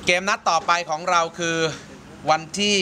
เกมนัดต่อไปของเราคือวันที่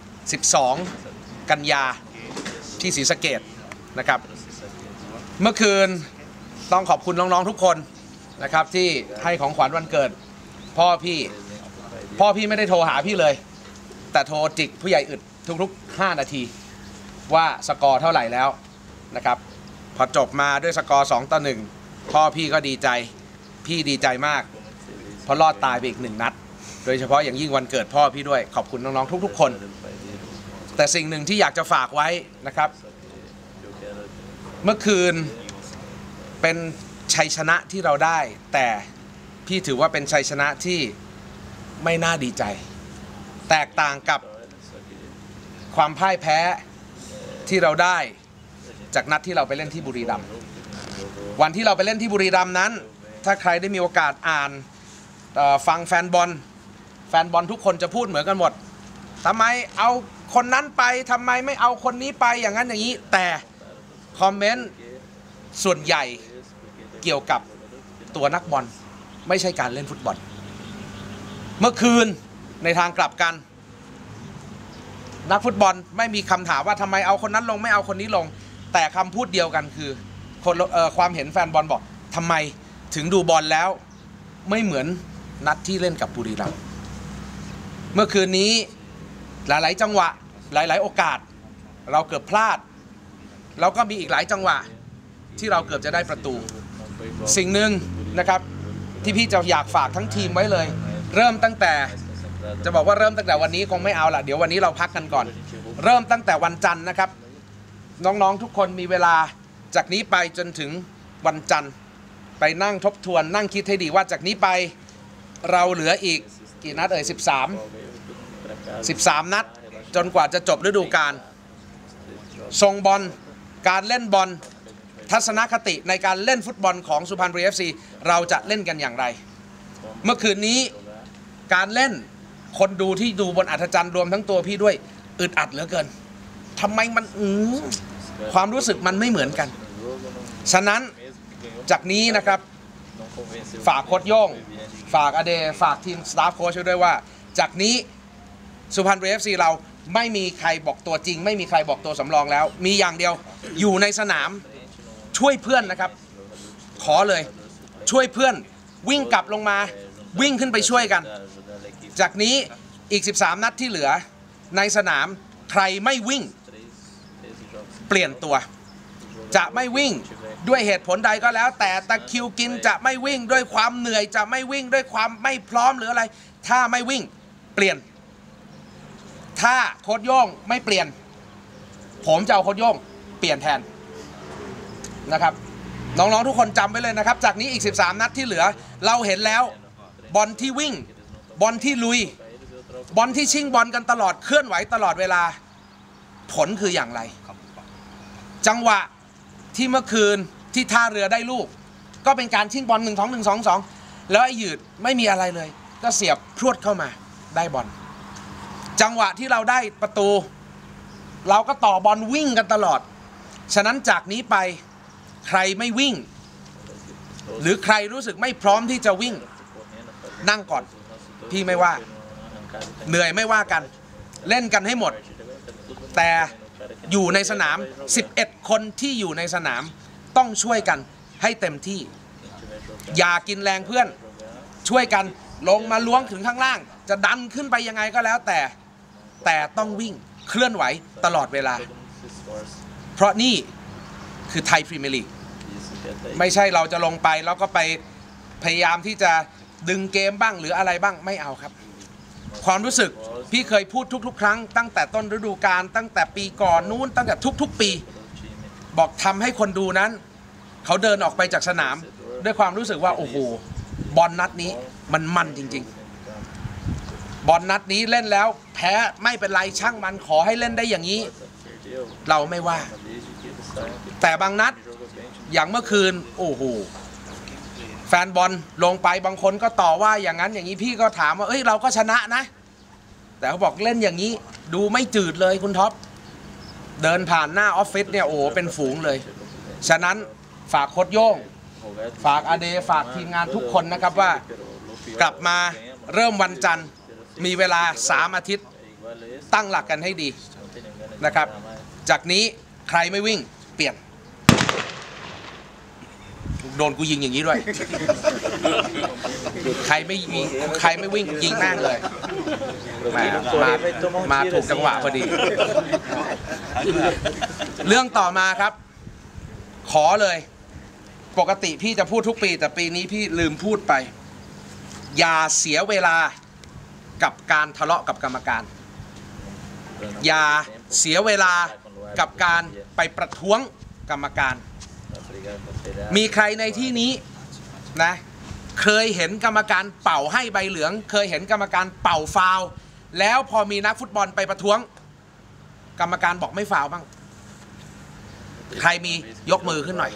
12 กันยาที่ศรีสะเกษนะครับเมื่อคืนต้องขอบคุณน้องๆทุกคนนะครับที่ให้ของขวัญวันเกิดพ่อพี่ไม่ได้โทรหาพี่เลยแต่โทรจิกผู้ใหญ่อึดทุกๆ5 นาทีว่าสกอร์เท่าไหร่แล้วนะครับพอจบมาด้วยสกอร์2-1พ่อพี่ก็ดีใจพี่ดีใจมากเพราะรอดตายไปอีก1 นัดโดยเฉพาะอย่างยิ่งวันเกิดพ่อพี่ด้วยขอบคุณน้องๆทุกๆคนแต่สิ่งหนึ่งที่อยากจะฝากไว้นะครับเมื่อคืนเป็นชัยชนะที่เราได้แต่พี่ถือว่าเป็นชัยชนะที่ไม่น่าดีใจแตกต่างกับความพ่ายแพ้ที่เราได้จากนัดที่เราไปเล่นที่บุรีรัมย์วันที่เราไปเล่นที่บุรีรัมย์นั้นถ้าใครได้มีโอกาสอ่านฟังแฟนบอลทุกคนจะพูดเหมือนกันหมดทำไมเอาคนนั้นไปทำไมไม่เอาคนนี้ไปอย่างนั้นอย่างนี้แต่คอมเมนต์ส่วนใหญ่เกี่ยวกับตัวนักบอลไม่ใช่การเล่นฟุตบอลเมื่อคืนในทางกลับกันนักฟุตบอลไม่มีคำถามว่าทำไมเอาคนนั้นลงไม่เอาคนนี้ลงแต่คำพูดเดียวกันคือความเห็นแฟนบอลบอกทำไมถึงดูบอลแล้วไม่เหมือนนัดที่เล่นกับบุรีรัมย์เมื่อคืนนี้หลายๆจังหวะหลายๆโอกาสเราเกือบพลาดแล้วก็มีอีกหลายจังหวะที่เราเกือบจะได้ประตูสิ่งหนึ่งนะครับที่พี่จะอยากฝากทั้งทีมไว้เลยเริ่มตั้งแต่วันนี้คงไม่เอาละเดี๋ยววันนี้เราพักกันก่อนเริ่มตั้งแต่วันจันทร์นะครับน้องๆทุกคนมีเวลาจากนี้ไปจนถึงวันจันทร์ไปนั่งทบทวนนั่งคิดให้ดีว่าจากนี้ไปเราเหลืออีกกี่นัด13 นัดจนกว่าจะจบฤดูกาลทรงบอลการเล่นบอลทัศนคติในการเล่นฟุตบอลของสุพรรณบุรี FC เราจะเล่นกันอย่างไรเมื่อคืนนี้การเล่นคนดูที่ดูบนอัธจันทร์รวมทั้งตัวพี่ด้วยอึดอัดเหลือเกินทำไมมันความรู้สึกมันไม่เหมือนกันฉะนั้นจากนี้นะครับฝากโค้ชโย่งฝากอเดฝากทีมสตาฟโค้ชด้วยว่าจากนี้สุพรรณบุรี FC เราไม่มีใครบอกตัวจริงไม่มีใครบอกตัวสำรองแล้วมีอย่างเดียวอยู่ในสนามช่วยเพื่อนนะครับขอเลยช่วยเพื่อนวิ่งกลับลงมาวิ่งขึ้นไปช่วยกันจากนี้อีก13 นัดที่เหลือในสนามใครไม่วิ่งเปลี่ยนตัวจะไม่วิ่งด้วยเหตุผลใดก็แล้วแต่ตะคริวกินจะไม่วิ่งด้วยความเหนื่อยจะไม่วิ่งด้วยความไม่พร้อมหรืออะไรถ้าไม่วิ่งเปลี่ยนถ้าโค้ชโย่งไม่เปลี่ยนผมจะเอาโค้ชโย่งเปลี่ยนแทนนะครับน้องๆทุกคนจำไว้เลยนะครับจากนี้อีก13 นัดที่เหลือเราเห็นแล้วบอลที่วิ่งบอลที่ลุยบอลที่ชิงบอลกันตลอดเคลื่อนไหวตลอดเวลาผลคืออย่างไรจังหวะที่เมื่อคืนที่ท่าเรือได้ลูกก็เป็นการชิงบอล1-2 แล้วไอ้หยืดไม่มีอะไรเลยก็เสียบพรวดเข้ามาได้บอลจังหวะที่เราได้ประตูเราก็ต่อบอลวิ่งกันตลอดฉะนั้นจากนี้ไปใครไม่วิ่งหรือใครรู้สึกไม่พร้อมที่จะวิ่งนั่งก่อนพี่ไม่ว่าเหนื่อยไม่ว่ากันเล่นกันให้หมดแต่อยู่ในสนาม11 คนที่อยู่ในสนามต้องช่วยกันให้เต็มที่อย่ากินแรงเพื่อนช่วยกันลงมาล้วงถึงข้างล่างจะดันขึ้นไปยังไงก็แล้วแต่ต้องวิ่งเคลื่อนไหวตลอดเวลาเพราะนี่คือไทยพรีเมียร์ลีกไม่ใช่เราจะลงไปแล้วก็ไปพยายามที่จะดึงเกมบ้างหรืออะไรบ้างไม่เอาครับความรู้สึกพี่เคยพูดทุกๆครั้งตั้งแต่ต้นฤดูกาลตั้งแต่ปีก่อนนู้นตั้งแต่ทุกๆปีบอกทำให้คนดูนั้นเขาเดินออกไปจากสนามด้วยความรู้สึกว่าโอ้โหบอลนัดนี้มันจริงๆบอลนัดนี้เล่นแล้วแพ้ไม่เป็นไรช่างมันขอให้เล่นได้อย่างนี้เราไม่ว่าแต่บางนัดอย่างเมื่อคืนโอ้โหแฟนบอลลงไปบางคนก็ต่อว่าอย่างนั้นอย่างนี้พี่ก็ถามว่าเอ้ยเราก็ชนะนะแต่เขาบอกเล่นอย่างนี้ดูไม่จืดเลยคุณท็อปเดินผ่านหน้าออฟฟิศเนี่ยโอ้เป็นฝูงเลยฉะนั้นฝากโค้ชโย่งฝากอเดฝากทีมงานทุกคนนะครับว่ากลับมาเริ่มวันจันทร์มีเวลา3 อาทิตย์ตั้งหลักกันให้ดีนะครับจากนี้ใครไม่วิ่งเปลี่ยนโดนกูยิงอย่างนี้ด้วยใครไม่วิ่งยิงแม่งเลยมาถูกจังหวะพอดีเรื่องต่อมาครับขอเลยปกติพี่จะพูดทุกปีแต่ปีนี้พี่ลืมพูดไปอย่าเสียเวลากับการทะเลาะกับกรรมการอย่าเสียเวลากับการไปประท้วงกรรมการมีใครในที่นี้นะเคยเห็นกรรมการเป่าให้ใบเหลืองเคยเห็นกรรมการเป่าฟาวล์แล้วพอมีนักฟุตบอลไปประท้วงกรรมการบอกไม่ฟาวล์บ้างใครมียกมือขึ้นหน่อย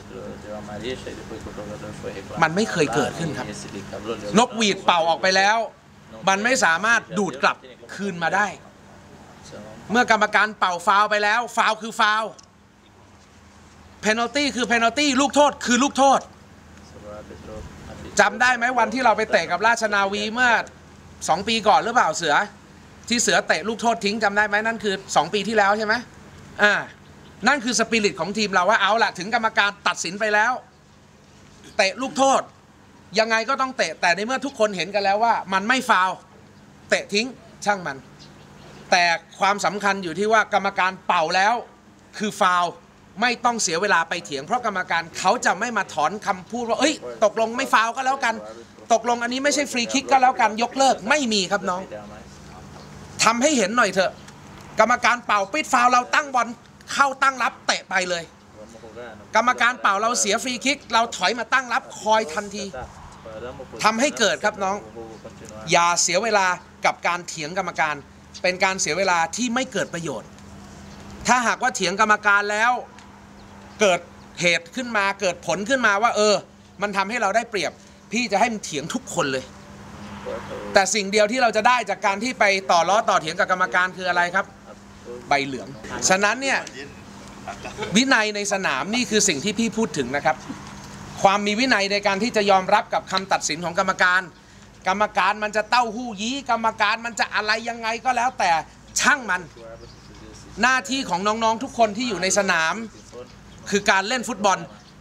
มันไม่เคยเกิดขึ้นครับนกหวีดเป่าออกไปแล้วมันไม่สามารถดูดกลับคืนมาได้เมื่อกรรมการเป่าฟาวล์ไปแล้วฟาวล์คือฟาวล์เพนัลตี้คือเพนัลตี้ลูกโทษคือลูกโทษจำได้ไหมวันที่เราไปเตะกับราชนาวีเมื่อ2 ปีก่อนหรือเปล่าเสือที่เสือเตะลูกโทษทิ้งจำได้ไหมนั่นคือ2 ปีที่แล้วใช่ไหมนั่นคือสปิริตของทีมเราว่าเอาล่ะถึงกรรมการตัดสินไปแล้วเตะลูกโทษยังไงก็ต้องเตะแต่ในเมื่อทุกคนเห็นกันแล้วว่ามันไม่ฟาวล์เตะทิ้งช่างมันแต่ความสำคัญอยู่ที่ว่ากรรมการเป่าแล้วคือฟาวล์ไม่ต้องเสียเวลาไปเถียงเพราะกรรมการเขาจะไม่มาถอนคำพูดว่าเอ้ยตกลงไม่ฟาวล์ก็แล้วกันตกลงอันนี้ไม่ใช่ฟรีคิกก็แล้วกันยกเลิกไม่มีครับน้องทำให้เห็นหน่อยเถอะกรรมการเป่าปิดฟาวล์เราตั้งบอลเข้าตั้งรับเตะไปเลยกรรมการเป่าเราเสียฟรีคิกเราถอยมาตั้งรับคอยทันทีทำให้เกิดครับน้องอย่าเสียเวลากับการเถียงกรรมการเป็นการเสียเวลาที่ไม่เกิดประโยชน์ถ้าหากว่าเถียงกรรมการแล้วเกิดเหตุขึ้นมาเกิดผลขึ้นมาว่ามันทำให้เราได้เปรียบพี่จะให้มันเถียงทุกคนเลยแต่สิ่งเดียวที่เราจะได้จากการที่ไปต่อล้อต่อเถียงกับกรรมการคืออะไรครับใบเหลืองฉะนั้นเนี่ยวินัยในสนามนี่คือสิ่งที่พี่พูดถึงนะครับความมีวินัยในการที่จะยอมรับกับคำตัดสินของกรรมการกรรมการมันจะเต้าหู้ยี้กรรมการมันจะอะไรยังไงก็แล้วแต่ช่างมันหน้าที่ของน้องๆทุกคนที่อยู่ในสนามคือการเล่นฟุตบอล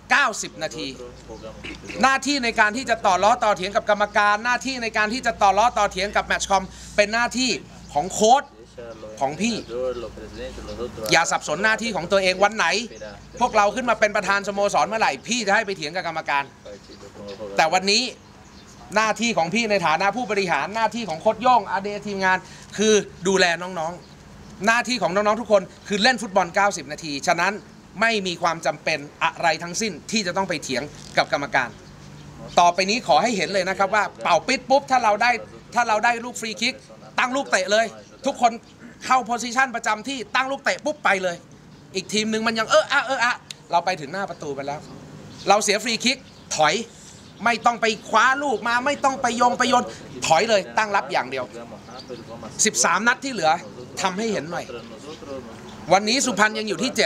90 นาทีหน้าที่ในการที่จะต่อล้อต่อเถียงกับกรรมการหน้าที่ในการที่จะต่อล้อต่อเถียงกับแมตช์คอมเป็นหน้าที่ของโค้ชของพี่อย่าสับสนหน้าที่ของตัวเองวันไหนพวกเราขึ้นมาเป็นประธานสโมสรเมื่อไหร่พี่จะให้ไปเถียงกับกรรมการแต่วันนี้หน้าที่ของพี่ในฐานะผู้บริหารหน้าที่ของโค้ชโย่งอาเดทีมงานคือดูแลน้องๆหน้าที่ของน้องๆทุกคนคือเล่นฟุตบอล90 นาทีฉะนั้นไม่มีความจำเป็นอะไรทั้งสิ้นที่จะต้องไปเถียงกับกรรมการต่อไปนี้ขอให้เห็นเลยนะครับว่าเป่าปิดปุ๊บถ้าเราได้ลูกฟรีคิกตั้งลูกเตะเลยทุกคนเข้าโพสิชันประจำที่ตั้งลูกเตะปุ๊บไปเลยอีกทีมหนึ่งมันยังเราไปถึงหน้าประตูไปแล้วเราเสียฟรีคิกถอยไม่ต้องไปคว้าลูกมาไม่ต้องไปโยนถอยเลยตั้งรับอย่างเดียว13 นัดที่เหลือทำให้เห็นหน่อยวันนี้สุพรรณยังอยู่ที่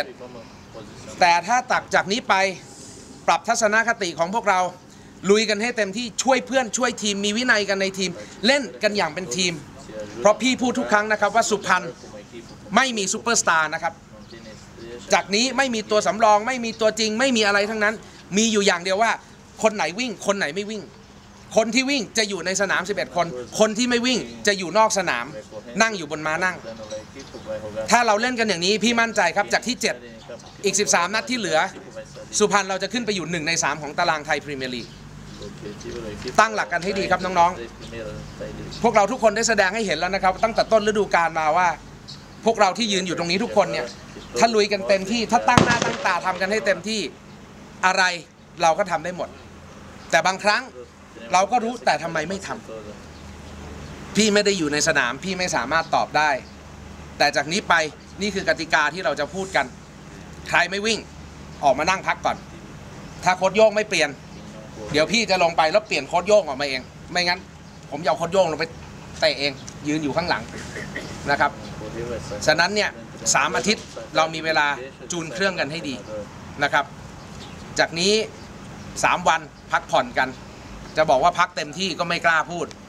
7แต่ถ้าตักจากนี้ไปปรับทัศนคติของพวกเราลุยกันให้เต็มที่ช่วยเพื่อนช่วยทีมมีวินัยกันในทีมเล่นกันอย่างเป็นทีมเพราะพี่พูดทุกครั้งนะครับว่าสุพรรณไม่มีซูเปอร์สตาร์นะครับจากนี้ไม่มีตัวสำรองไม่มีตัวจริงไม่มีอะไรทั้งนั้นมีอยู่อย่างเดียวว่าคนไหนวิ่งคนไหนไม่วิ่งคนที่วิ่งจะอยู่ในสนาม11 คนคนที่ไม่วิ่งจะอยู่นอกสนามนั่งอยู่บนม้านั่งถ้าเราเล่นกันอย่างนี้พี่มั่นใจครับจากที่7อีก13 นัดที่เหลือสุพรรณเราจะขึ้นไปอยู่1 ใน 3ของตารางไทยพรีเมียร์ลีกตั้งหลักกันให้ดีครับน้องๆพวกเราทุกคนได้แสดงให้เห็นแล้วนะครับตั้งแต่ต้นฤดูกาลมาว่าพวกเราที่ยืนอยู่ตรงนี้ทุกคนเนี่ยถ้าลุยกันเต็มที่ถ้าตั้งหน้าตั้งตาทำกันให้เต็มที่อะไรเราก็ทำได้หมดแต่บางครั้งเราก็รู้แต่ทำไมไม่ทำพี่ไม่ได้อยู่ในสนามพี่ไม่สามารถตอบได้แต่จากนี้ไปนี่คือกติกาที่เราจะพูดกันใครไม่วิ่งออกมานั่งพักก่อนถ้าโค้ชโย่งไม่เปลี่ยนเดี๋ยวพี่จะลงไปแล้วเปลี่ยนโค้ชโย่งออกมาเองไม่งั้นผมจะเอาโค้ชโย่งลงไปเตะเองยืนอยู่ข้างหลังนะครับฉะนั้นเนี่ย3 อาทิตย์เรามีเวลาจูนเครื่องกันให้ดีนะครับจากนี้3 วันพักผ่อนกันจะบอกว่าพักเต็มที่ก็ไม่กล้าพูดเพ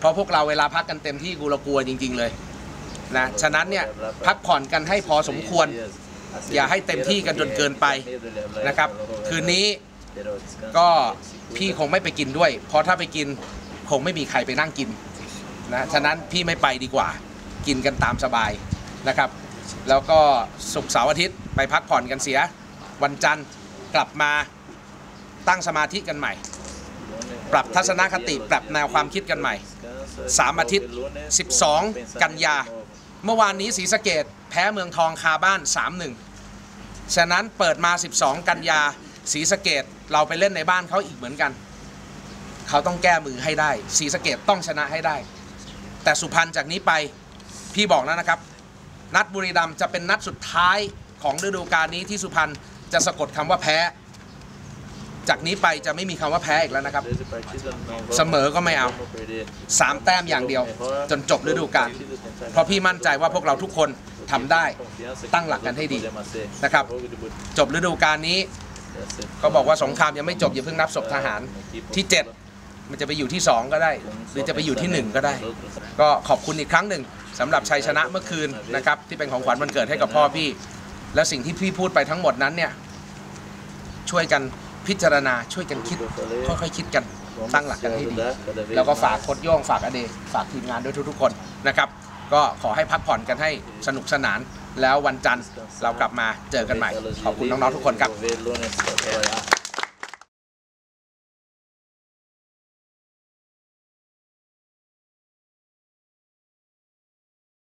ราะพวกเราเวลาพักกันเต็มที่เรากลัวจริงๆเลยนะฉะนั้นเนี่ยพักผ่อนกันให้พอสมควรอย่าให้เต็มที่กันจนเกินไปนะครับคืนนี้ก็พี่คงไม่ไปกินด้วยเพราะถ้าไปกินคงไม่มีใครไปนั่งกินนะฉะนั้นพี่ไม่ไปดีกว่ากินกันตามสบายนะครับแล้วก็ศุกร์เสาร์อาทิตย์ไปพักผ่อนกันเสียวันจันทร์กลับมาตั้งสมาธิกันใหม่ปรับทัศนคติปรับแนวความคิดกันใหม่3 อาทิตย์12 กันยาเมื่อวานนี้ศรีสะเกษแพ้เมืองทองคาบ้าน 3-1 ฉะนั้นเปิดมา12 กันยาศรีสะเกษเราไปเล่นในบ้านเขาอีกเหมือนกันเขาต้องแก้มือให้ได้ศรีสะเกษต้องชนะให้ได้แต่สุพรรณจากนี้ไปพี่บอกแล้วนะครับนัดบุรีรัมย์จะเป็นนัดสุดท้ายของฤดูกาลนี้ที่สุพรรณจะสะกดคำว่าแพ้จากนี้ไปจะไม่มีคำว่าแพ้อีกแล้วนะครับเสมอก็ไม่เอา3 แต้มอย่างเดียวจนจบฤดูกาลเพราะพี่มั่นใจว่าพวกเราทุกคนทำได้ตั้งหลักกันให้ดีนะครับจบฤดูกาลนี้ก็บอกว่าสงครามยังไม่จบอย่าเพิ่งนับศพทหารที่ 7มันจะไปอยู่ที่ 2ก็ได้หรือจะไปอยู่ที่ 1ก็ได้ก็ขอบคุณอีกครั้งหนึ่งสำหรับชัยชนะเมื่อคืนนะครับที่เป็นของขวัญวันเกิดให้กับพ่อพี่และสิ่งที่พี่พูดไปทั้งหมดนั้นเนี่ยช่วยกันพิจารณาช่วยกันคิดค่อยๆคิดกันตั้งหลักกันให้ดีแล้วก็ฝากโค้ชโย่งฝากอเดฝากทีมงานด้วยทุกๆคนนะครับก็ขอให้พักผ่อนกันให้สนุกสนานแล้ววันจันทร์เรากลับมาเจอกันใหม่ขอบคุณน้องๆทุกคนครับ